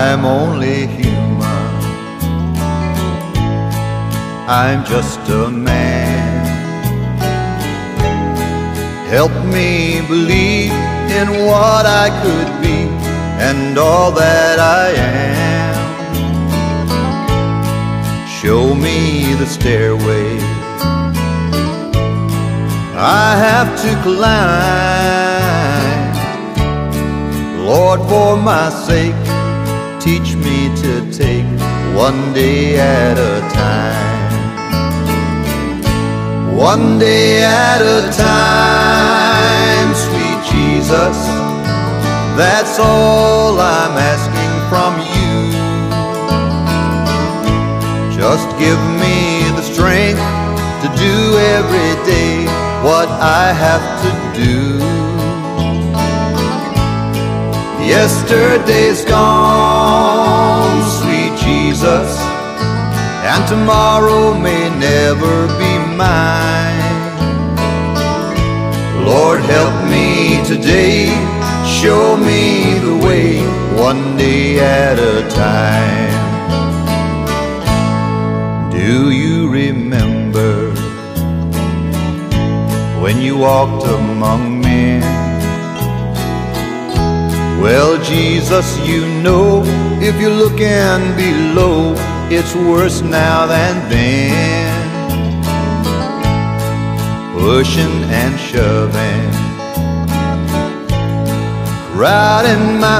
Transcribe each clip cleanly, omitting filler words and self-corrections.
I'm only human, I'm just a man. Help me believe in what I could be and all that I am. Show me the stairway I have to climb. Lord, for my sake, teach me to take one day at a time. One day at a time, sweet Jesus, that's all I'm asking from you. Just give me the strength to do every day what I have to do. Yesterday's gone, sweet Jesus, and tomorrow may never be mine. Lord, help me today, show me the way, one day at a time. Do you remember when you walked among men? Well, Jesus, you know, if you're looking below, it's worse now than then. Pushing and shoving, crowding my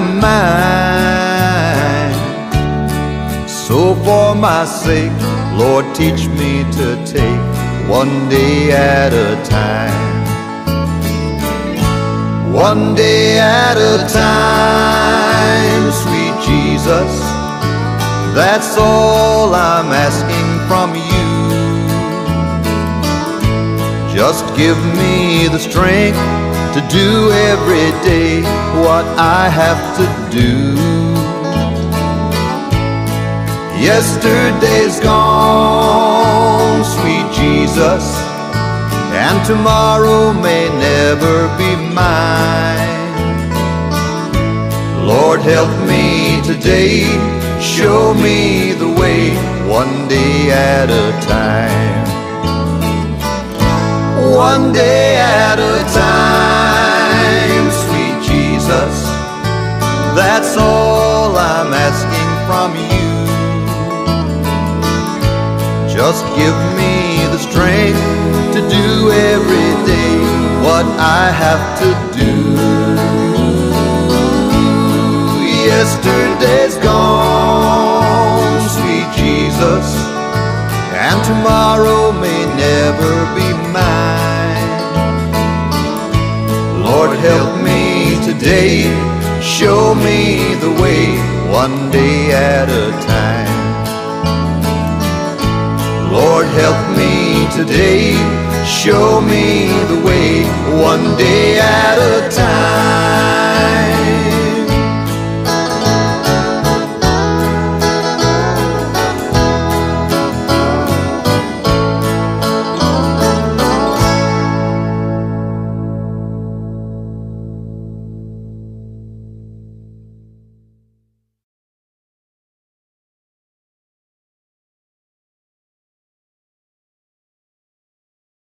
mind. So for my sake, Lord, teach me to take one day at a time. One day at a time, sweet Jesus, that's all I'm asking from you. Just give me the strength to do every day what I have to do. Yesterday's gone, sweet Jesus, and tomorrow may never be mine. Lord, help me today, show me the way, one day at a time. One day at a time, sweet Jesus, that's all I'm asking from you. Just give me the strength to do every day what I have to do. Yesterday's gone, sweet Jesus, and tomorrow may never be mine. Lord, help me today, show me the way, one day at a time. Lord, help me today, show me the way, one day at a time.